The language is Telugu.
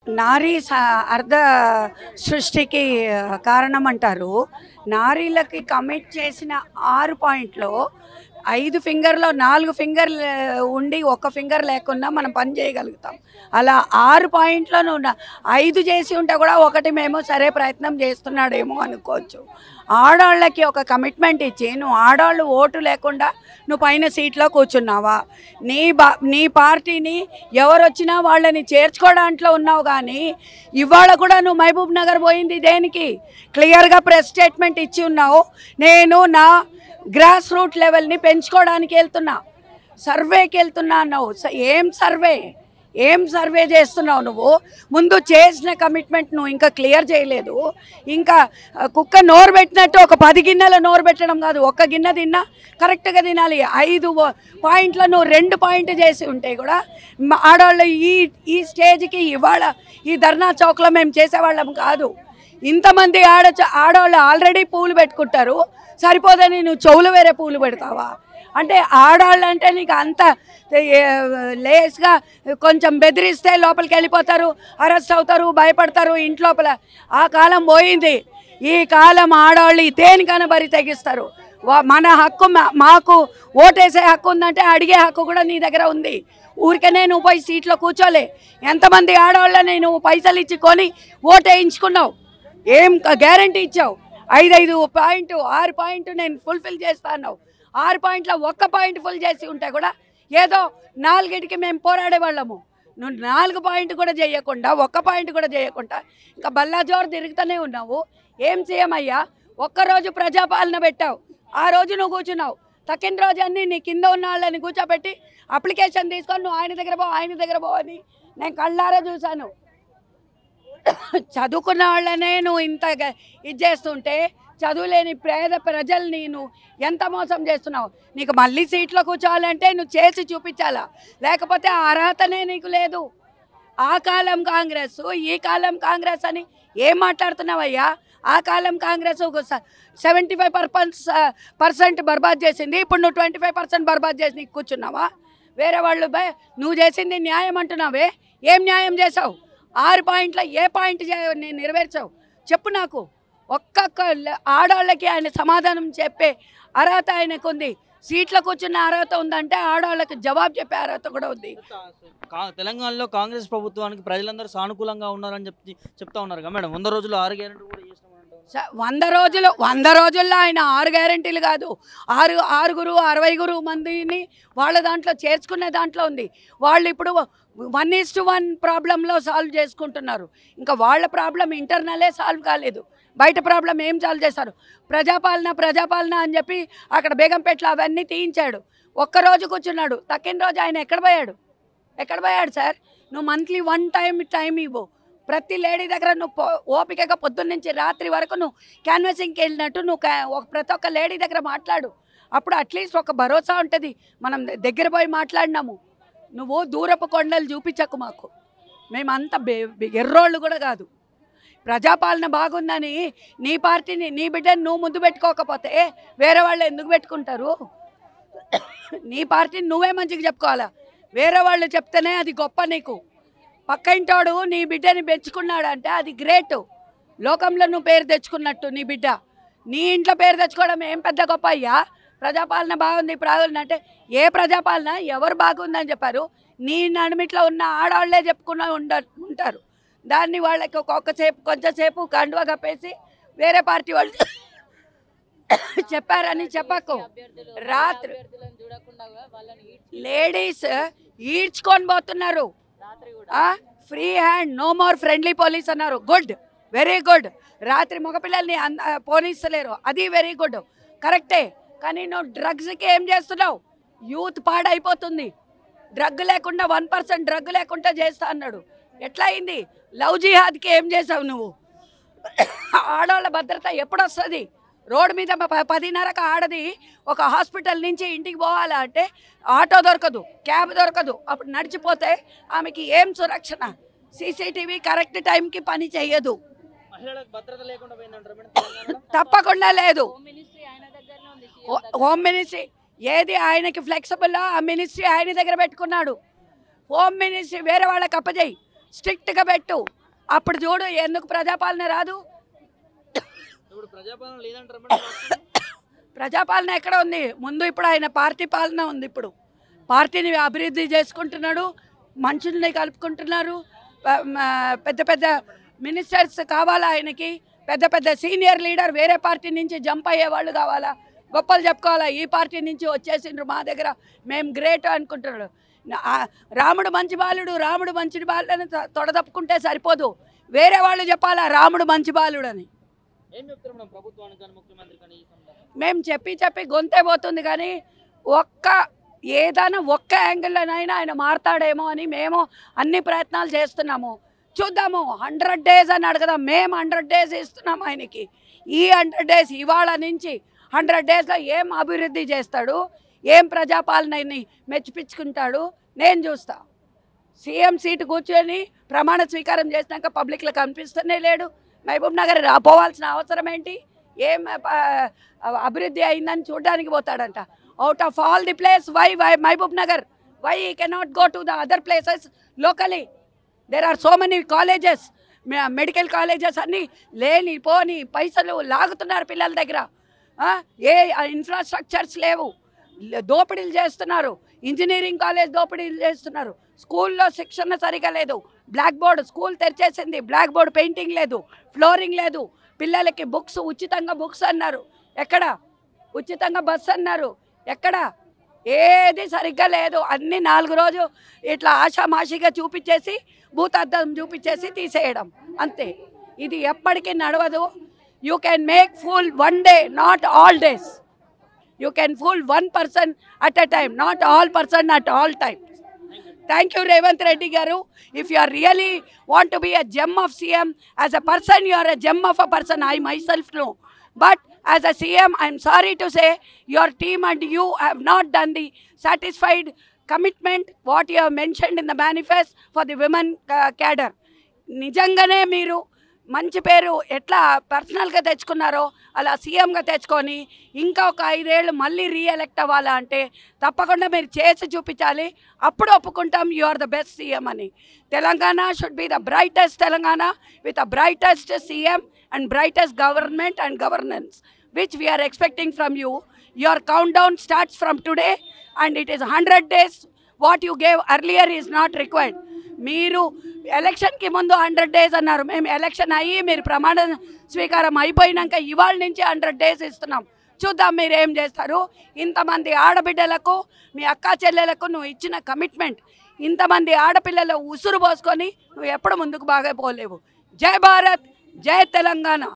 నారీ అర్ధ సృష్టికి కారణం అంటారు. నారీలకి కమిట్ చేసిన 6 పాయింట్లో 5 ఫింగర్లో 4 ఫింగర్లు ఉండి 1 ఫింగర్ లేకుండా మనం పని చేయగలుగుతాం. అలా 6 పాయింట్లో నువ్వు 5 చేసి ఉంటే కూడా ఒకటి మేము సరే ప్రయత్నం చేస్తున్నాడేమో అనుకోవచ్చు. ఆడవాళ్ళకి ఒక కమిట్మెంట్ ఇచ్చి నువ్వు ఆడవాళ్ళు ఓటు లేకుండా నువ్వు పైన సీట్లో కూర్చున్నావా? నీ పార్టీని ఎవరు వచ్చినా వాళ్ళని చేర్చుకోవడాంట్లో ఉన్నావు. కానీ ఇవాళ కూడా నువ్వు మహబూబ్ నగర్ పోయింది దేనికి? క్లియర్గా ప్రెస్ స్టేట్మెంట్ ఇచ్చి ఉన్నావు. నేను నా గ్రాస్ రూట్ లెవెల్ని పెంచుకోవడానికి వెళ్తున్నా, సర్వేకి వెళ్తున్నా అన్నావు. ఏం సర్వే చేస్తున్నావు నువ్వు? ముందు చేసిన కమిట్మెంట్ నువ్వు ఇంకా క్లియర్ చేయలేదు. ఇంకా కుక్క నోరు పెట్టినట్టు ఒక 10 గిన్నెలు నోరు పెట్టడం కాదు, ఒక్క గిన్నె తిన్నా కరెక్ట్గా తినాలి. 5 పాయింట్లు నువ్వు 2 పాయింట్ చేసి ఉంటే కూడా ఆడవాళ్ళు ఈ స్టేజ్కి ఇవాళ ఈ ధర్నా చౌక్లో మేము చేసేవాళ్ళం కాదు. ఇంతమంది ఆడవాళ్ళు ఆల్రెడీ పూలు పెట్టుకుంటారు, సరిపోదని నువ్వు చెవులు వేరే పూలు పెడతావా? అంటే ఆడవాళ్ళు అంటే నీకు అంత లేస్గా కొంచెం బెదిరిస్తే లోపలికి వెళ్ళిపోతారు, అరెస్ట్ అవుతారు, భయపడతారు ఇంట్లోపల. ఆ కాలం పోయింది. ఈ కాలం ఆడవాళ్ళు దేనికైనా బరి తెగిస్తారు. మన హక్కు, మాకు ఓటేసే హక్కు ఉందంటే అడిగే హక్కు కూడా నీ దగ్గర ఉంది. ఊరికనే నువ్వు పోయి సీట్లో కూర్చోలే. ఎంతమంది ఆడవాళ్ళని నువ్వు పైసలు ఇచ్చి కొని ఓటేయించుకున్నావు? ఏం గ్యారంటీ ఇచ్చావు? 5 పాయింట్ 6 పాయింట్ నేను ఫుల్ఫిల్ చేస్తాను. 6 పాయింట్లో 1 పాయింట్ ఫుల్ చేసి ఉంటే కూడా ఏదో 4కి మేము పోరాడేవాళ్ళము. నువ్వు 4 పాయింట్ కూడా చేయకుండా 1 పాయింట్ కూడా చేయకుండా ఇంకా బల్లాజోరు తిరుగుతూనే ఉన్నావు. ఏం చేయమయ్యా? ఒక్కరోజు ప్రజాపాలన పెట్టావు, ఆ రోజు నువ్వు కూర్చున్నావు. తక్కిన రోజు అన్నీ నీ కింద ఉన్న వాళ్ళని కూర్చోబెట్టి అప్లికేషన్ తీసుకొని నువ్వు ఆయన దగ్గర పో అని నేను కళ్ళారా చూశాను. చదువుకున్న వాళ్ళనే నువ్వు ఇంత ఇది చేస్తుంటే చదువులేని పేద ప్రజల్ని నువ్వు ఎంత మోసం చేస్తున్నావు? నీకు మళ్ళీ సీట్లో కూర్చోవాలంటే నువ్వు చేసి చూపించాలా, లేకపోతే ఆ అర్హతనే నీకు లేదు. ఆ కాలం కాంగ్రెస్, ఈ కాలం కాంగ్రెస్ అని ఏం మాట్లాడుతున్నావయ్యా? ఆ కాలం కాంగ్రెస్ 75% బర్బాద్ చేసింది, ఇప్పుడు నువ్వు 25% బర్బాద్ చేసి నీకు కూర్చున్నావా? వేరే వాళ్ళు నువ్వు చేసింది న్యాయం అంటున్నావే, ఏం న్యాయం చేసావు? 6 పాయింట్లో ఏ పాయింట్ నేను నెరవేర్చావు చెప్పు నాకు. ఒక్కొక్క ఆడవాళ్ళకి ఆయన సమాధానం చెప్పే అర్హత ఆయనకు ఉంది. సీట్లో కూర్చున్న అర్హత ఉందంటే ఆడవాళ్ళకి జవాబు చెప్పే అర్హత కూడా ఉంది. తెలంగాణలో కాంగ్రెస్ ప్రభుత్వానికి ప్రజలందరూ సానుకూలంగా ఉన్నారని చెప్తా ఉన్నారు కదా మేడం. 100 రోజులు 6 గ్యారెంటీలు కూడా చేస్తామంటారు. 100 రోజుల్లో ఆయన 6 గ్యారెంటీలు కాదు, 60 మందిని వాళ్ళ దాంట్లో చేర్చుకునే దాంట్లో ఉంది. వాళ్ళు ఇప్పుడు 1:1 ప్రాబ్లంలో సాల్వ్ చేసుకుంటున్నారు. ఇంకా వాళ్ళ ప్రాబ్లం ఇంటర్నలే సాల్వ్ కాలేదు, బయట ప్రాబ్లం ఏం సాల్వ్ చేశారు? ప్రజాపాలన అని చెప్పి అక్కడ బేగంపేటలో అవన్నీ తీయించాడు. ఒక్కరోజు కూర్చున్నాడు, తక్కిన రోజు ఆయన ఎక్కడ పోయాడు సార్? నువ్వు మంత్లీ 1 టైం ఇవ్వు. ప్రతి లేడీ దగ్గర నువ్వు ఓపికగా పొద్దున్న నుంచి రాత్రి వరకు నువ్వు క్యాన్వాసింగ్కి వెళ్ళినట్టు నువ్వు ప్రతి ఒక్క లేడీ దగ్గర మాట్లాడు. అప్పుడు అట్లీస్ట్ ఒక భరోసా ఉంటుంది. మనం దగ్గర పోయి మాట్లాడినాము. నువ్వు దూరపు కొండలు చూపించకు మాకు, మేమంతా ఎర్రోళ్ళు కూడా కాదు. ప్రజాపాలన బాగుందని నీ పార్టీని, నీ బిడ్డని నువ్వు ముందు పెట్టుకోకపోతే వేరే వాళ్ళు ఎందుకు పెట్టుకుంటారు? నీ పార్టీని నువ్వే మంచిగా చెప్పుకోవాలా, వేరే వాళ్ళు చెప్తేనే అది గొప్ప. నీకు పక్క ఇంటోడు నీ బిడ్డని పెంచుకున్నాడు అంటే అది గ్రేట్. లోకంలో నువ్వు పేరు తెచ్చుకున్నట్టు నీ బిడ్డ నీ ఇంట్లో పేరు తెచ్చుకోవడం ఏం పెద్ద గొప్ప అయ్యా? ప్రజాపాలన బాగుంది ప్రాగుంది ఏ ప్రజాపాలన ఎవరు బాగుందని చెప్పారు? నీ నడుమిట్లో ఉన్న ఆడవాళ్లే చెప్పుకున్న ఉంటారు. దాన్ని వాళ్ళకి కొంచెంసేపు కండువా కప్పేసి వేరే పార్టీ వాళ్ళు చెప్పారని చెప్పకు. రాత్రి లేడీస్ ఈడ్చుకొని పోతున్నారు. Free hand, no more friendly police అన్నారు. Good, very good. రాత్రి మగపిల్లల్ని పోలీసులేరు, అది వెరీ గుడ్, కరెక్టే. కానీ నువ్వు డ్రగ్స్కి ఏం చేస్తున్నావు? యూత్ పాడైపోతుంది. డ్రగ్ లేకుండా 1% డ్రగ్ లేకుండా చేస్తా అన్నాడు. ఎట్లా అయింది? లవ్ జిహాద్కి ఏం చేసావు నువ్వు? ఆడవాళ్ళ భద్రత ఎప్పుడు వస్తుంది? రోడ్డు మీద 10:30కి ఆడది ఒక హాస్పిటల్ నుంచి ఇంటికి పోవాలా అంటే ఆటో దొరకదు, క్యాబ్ దొరకదు. అప్పుడు నడిచిపోతే ఆమెకి ఏం సురక్షణ? సీసీటీవీ కరెక్ట్ టైంకి పని చేయదు. తప్పకుండా లేదు. హోమ్ మినిస్ట్రీ ఏది ఆయనకి ఫ్లెక్సిబుల్, ఆ మినిస్ట్రీ ఆయన దగ్గర పెట్టుకున్నాడు. హోమ్ మినిస్ట్రీ వేరే వాళ్ళకి అప్పజేయి. స్ట్రిక్ట్గా పెట్టు, అప్పుడు చూడు ఎందుకు ప్రజాపాలన రాదు. ఇప్పుడు ప్రజాపాలన లేదంటారు మేడం రాష్ట్రంలో? ప్రజాపాలన ఎక్కడ ఉంది? ముందు ఇప్పుడు ఆయన పార్టీ పాలన ఉంది. ఇప్పుడు పార్టీని అభివృద్ధి చేసుకుంటున్నాడు, మనుషుల్ని కలుపుకుంటున్నారు. పెద్ద పెద్ద మినిస్టర్స్ కావాలా ఆయనకి? పెద్ద పెద్ద సీనియర్ లీడర్ వేరే పార్టీ నుంచి జంప్ అయ్యే వాళ్ళు కావాలా? గొప్పలు చెప్పుకోవాలా, ఈ పార్టీ నుంచి వచ్చేసిండ్రు మా దగ్గర, మేము గ్రేట్ అనుకుంటున్నాడు. రాముడు మంచి బాలుడు, రాముడు మంచి బాలుడని తొడదప్పుకుంటే సరిపోదు, వేరే వాళ్ళు చెప్పాలా రాముడు మంచి బాలుడు అని. ఏం చెప్తారు మేడం ప్రభుత్వానికి కానీ ముఖ్యమంత్రి కానీ ఈ సందర్భంగా? మేము చెప్పి గొంతే పోతుంది, కానీ ఏదైనా ఒక్క యాంగిల్లోనైనా ఆయన మారతాడేమో అని మేము అన్ని ప్రయత్నాలు చేస్తున్నాము. చూద్దాము, 100 days అని అడగదాం. మేము 100 days ఇస్తున్నాం ఆయనకి. ఈ 100 days ఇవాళ నుంచి 100 daysలో ఏం అభివృద్ధి చేస్తాడు, ఏం ప్రజాపాలనని మెచ్చిపించుకుంటాడు నేను చూస్తా. సీఎం సీటు కూర్చొని ప్రమాణ స్వీకారం చేసినాక పబ్లిక్లో కనిపిస్తూనే లేడు. మహబూబ్ నగర్ పోవాల్సిన అవసరం ఏంటి? ఏం అభివృద్ధి అయిందని చూడడానికి పోతాడంట. Out of all the place, why Mahbubnagar? Why he cannot go to the other places locally? There are so many colleges, medical colleges అన్నీ లేనిపోని పైసలు లాగుతున్నారు పిల్లల దగ్గర. ఏ ఇన్ఫ్రాస్ట్రక్చర్స్ లేవు, దోపిడీలు చేస్తున్నారు. ఇంజనీరింగ్ కాలేజ్ దోపిడీలు చేస్తున్నారు. స్కూల్లో శిక్షణ సరిగా లేదు. బ్లాక్ బోర్డ్ స్కూల్ తెరిచేసింది, బ్లాక్ బోర్డ్ పెయింటింగ్ లేదు, ఫ్లోరింగ్ లేదు. పిల్లలకి బుక్స్ ఉచితంగా బుక్స్ అన్నారు, ఎక్కడ? ఉచితంగా బస్సు అన్నారు, ఎక్కడ? ఏది సరిగ్గా లేదు. అన్నీ 4 రోజు ఇట్లా ఆషామాషిగా చూపించేసి, భూతార్థం చూపించేసి తీసేయడం అంతే. ఇది ఎప్పటికీ నడవదు. You can make fool 1 day, not all days. You can fool 1 person at a time, not all person at all times. Thank you, Revanth Reddy garu. If you are really want to be a gem of CM, as a person you are a gem of a person, I myself know. But as a CM, I am sorry to say, your team and you have not done the satisfied commitment what you have mentioned in the manifest for the women cadre. నిజంగానే మీరు మంచి పేరు ఎట్లా పర్సనల్గా తెచ్చుకున్నారో అలా సీఎంగా తెచ్చుకొని ఇంకా ఒక 5 ఏళ్ళు మళ్ళీ రీఎలెక్ట్ అవ్వాలా అంటే తప్పకుండా మీరు చేసి చూపించాలి. అప్పుడు ఒప్పుకుంటాం you are the best CM అని. Telangana should be the brightest Telangana with the brightest CM and brightest government and governance which we are expecting from you. Your countdown starts from today and it is 100 days. What you gave earlier is not required. మీరు ఎలక్షన్కి ముందు 100 days అన్నారు. మేము ఎలక్షన్ అయ్యి మీరు ప్రమాణ స్వీకారం అయిపోయినాక ఇవాళ నుంచి 100 days ఇస్తున్నాం. చూద్దాం మీరు ఏం చేస్తారు. ఇంతమంది ఆడబిడ్డలకు, మీ అక్కా చెల్లెలకు నువ్వు ఇచ్చిన కమిట్మెంట్, ఇంతమంది ఆడపిల్లలు ఉసురు పోసుకొని నువ్వు ఎప్పుడు ముందుకు బాగా పోలేవు. జై భారత్, జై తెలంగాణ.